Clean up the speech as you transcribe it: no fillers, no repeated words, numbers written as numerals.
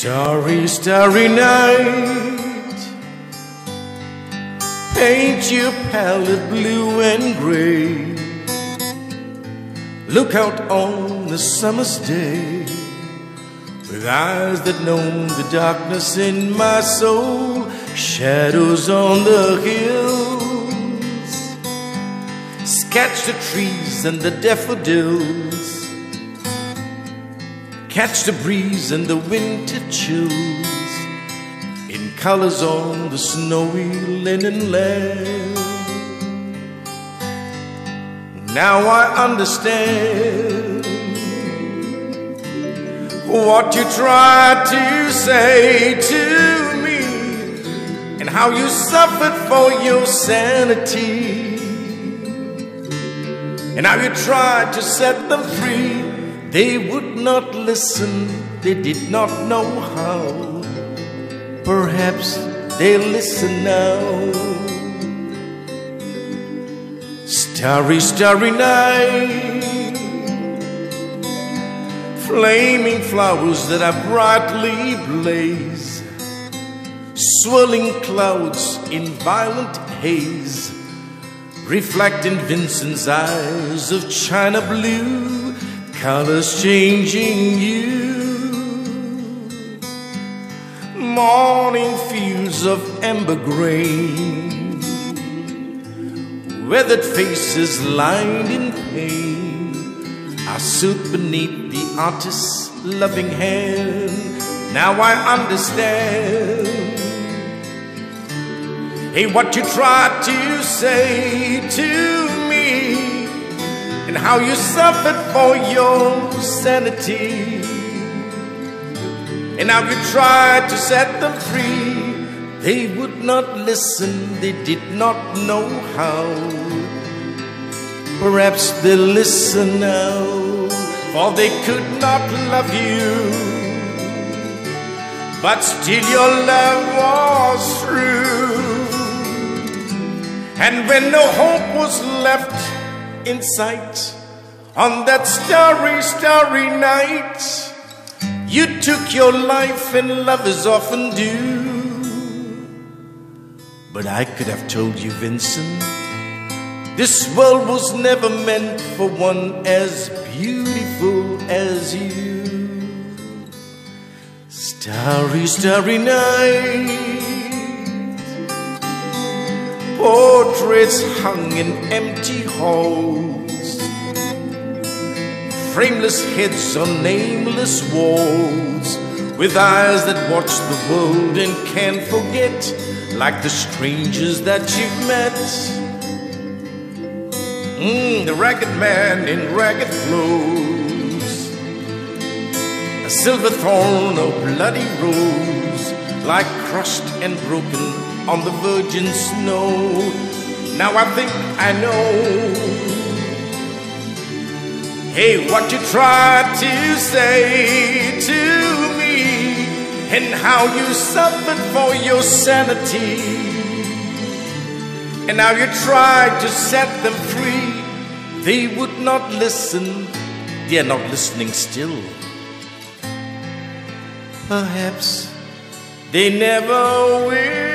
Starry, starry night, paint your palette blue and gray. Look out on the summer's day with eyes that know the darkness in my soul. Shadows on the hills, sketch the trees and the daffodils, catch the breeze and the winter chills in colors on the snowy linen land. Now I understand what you tried to say to me, and how you suffered for your sanity, and how you tried to set them free. They would not listen, they did not know how. Perhaps they'll listen now. Starry, starry night, flaming flowers that are brightly blaze, swirling clouds in violent haze, reflecting Vincent's eyes of china blue, colors changing you. Morning fields of amber grain, weathered faces lined in pain, are soothed beneath the artist's loving hand. Now I understand, hey, what you tried to say to me, and how you suffered for your sanity, and how you tried to set them free. They would not listen, they did not know how. Perhaps they'll listen now, for they could not love you, but still your love was true. And when no hope was left in sight on that starry, starry night, you took your life, and lovers often do. But I could have told you, Vincent, this world was never meant for one as beautiful as you. Starry, starry night, portraits hung in empty halls, frameless heads on nameless walls, with eyes that watch the world and can't forget, like the strangers that you've met. The ragged man in ragged clothes, a silver thorn, a bloody rose, like crushed and broken on the virgin snow. Now I think I know, hey, what you tried to say to me, and how you suffered for your sanity, and how you tried to set them free. They would not listen, they are not listening still. Perhaps they never will.